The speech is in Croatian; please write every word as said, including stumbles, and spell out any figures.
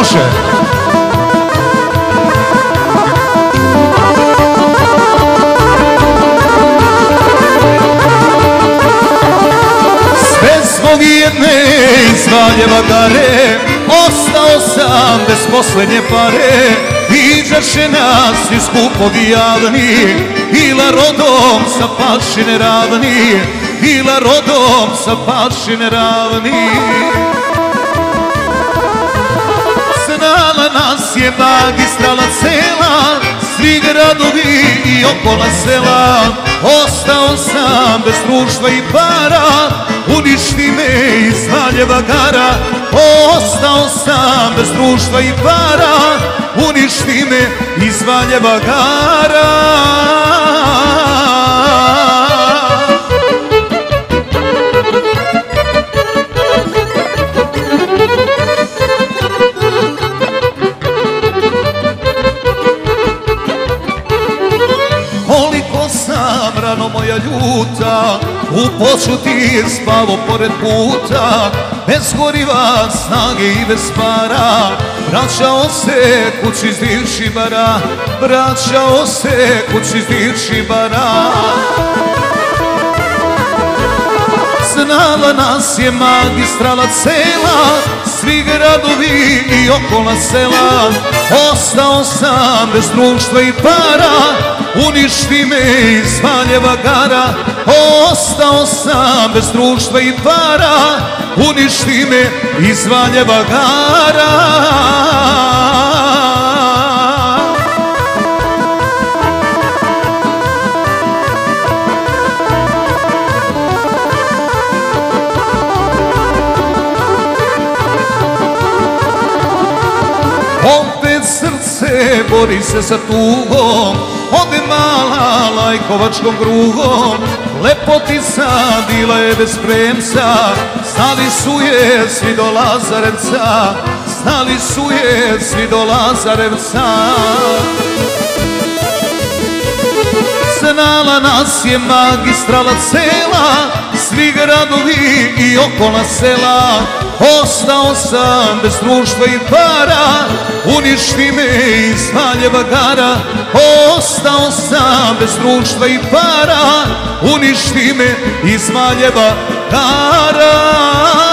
može. Sve zbog jedne iz Valjeva gare, ostao sam bez posljednje pare. Viđaše nas iz kupovi javni, bila rodom sa Pašine ravni, bila rodom sa Pašine ravni. Znala nas je magistrala cela, svi gradovi i okola sela. Ostao sam bez društva i para, uništi me iz Valjeva gara. Ostao sam bez društva i para, uništi me iz Valjeva gara. Koliko sam rano moja ljuta, u počuti spavo pored puta, bez goriva, snage i bez para. Vraćao se kući iz Divšibara, vraćao se kući iz Divšibara. Znala nas je magistrala cela, svi gradovi i okola sela. Ostao sam bez društva i para, uništi me iz Valjeva gara. Ostao sam bez društva i para, uništi me iz Valjeva gara. Opet srce bori se sa tugom, ode mala lajkovačkom krugom. Lepotica bila je bez premca, znali su je svi do Lazarevca, znali su je svi do Lazarevca. Znala nas je magistrala cela, svi gradovi i okola sela. Ostao sam bez društva i para, uništi me iz Valjeva gara. Ostao sam bez društva i para, uništi me iz Valjeva gara.